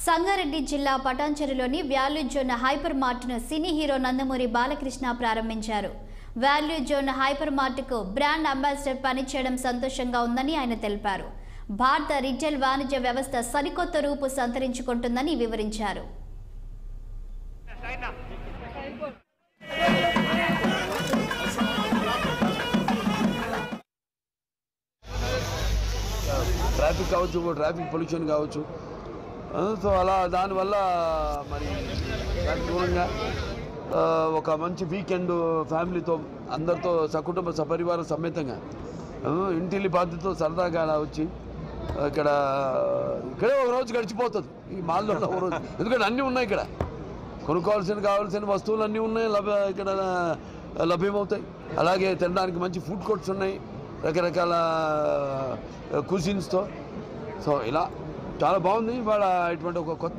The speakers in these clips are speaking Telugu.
సంగారెడ్డి జిల్లా పటాన్చెరులోని వాల్యూ జోన్ హైపర్ మార్ట్ను సినీ హీరో నందమూరి బాలకృష్ణ ప్రారంభించారు. వాల్యూ జోన్ హైపర్ మార్ట్కు బ్రాండ్ అంబాసిడర్ పనిచేయడం సంతోషంగా ఉందని ఆయన తెలిపారు. భారత రిటైల్ వాణిజ్య వ్యవస్థ సరికొత్త రూపు సంతరించుకుంటుందని వివరించారు. ట్రాఫిక్ కావచ్చు, ట్రాఫిక్ పొల్యూషన్ కావచ్చు, సో అలా దానివల్ల మరి అనుగుణంగా ఒక మంచి వీకెండ్ ఫ్యామిలీతో అందరితో సకుటుంబ సపరివార సమేతంగా ఇంటిల్లి బాధ్యతతో సరదాగా అలా వచ్చి ఇక్కడే ఒక రోజు గడిచిపోతుంది ఈ మాల్లో ఒక రోజు. ఎందుకంటే అన్నీ ఉన్నాయి ఇక్కడ, కావాల్సిన వస్తువులు అన్నీ ఉన్నాయి, ఇక్కడ లభ్యమవుతాయి. అలాగే తినడానికి మంచి ఫుడ్ కోర్ట్స్ ఉన్నాయి రకరకాల కుజిన్స్తో. సో ఇలా చాలా బాగుంది. ఇవాళ ఇటువంటి ఒక కొత్త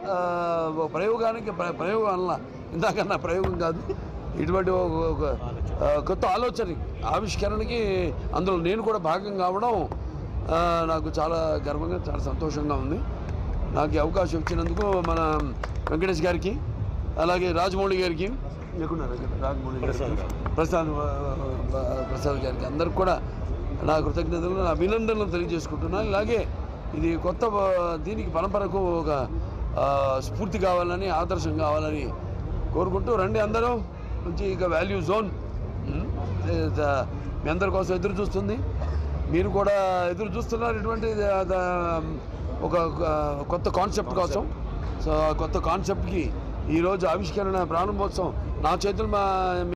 ప్రయోగం అలా ఇందాకన్నా ప్రయోగం కాదు, ఇటువంటి ఒక కొత్త ఆవిష్కరణకి అందులో నేను కూడా భాగం కావడం నాకు చాలా గర్వంగా, చాలా సంతోషంగా ఉంది. నాకు అవకాశం ఇచ్చినందుకు మన వెంకటేష్ గారికి, అలాగే రాజమౌళి గారికి, ప్రసాద్ గారికి, అందరికి కూడా నా కృతజ్ఞతలు, నా అభినందనలు తెలియజేసుకుంటున్నాను. ఇలాగే ఇది కొత్త దీనికి పరంపరకు ఒక స్ఫూర్తి కావాలని, ఆదర్శం కావాలని కోరుకుంటూ రండి అందరూ. మంచి ఇక వాల్యూ జోన్ మీ అందరి కోసం ఎదురు చూస్తుంది, మీరు కూడా ఎదురు చూస్తున్నారు ఇటువంటి ఒక కొత్త కాన్సెప్ట్ కోసం. సో ఆ కొత్త కాన్సెప్ట్కి ఈరోజు ఆవిష్కరణ ప్రారంభోత్సవం నా చేతులు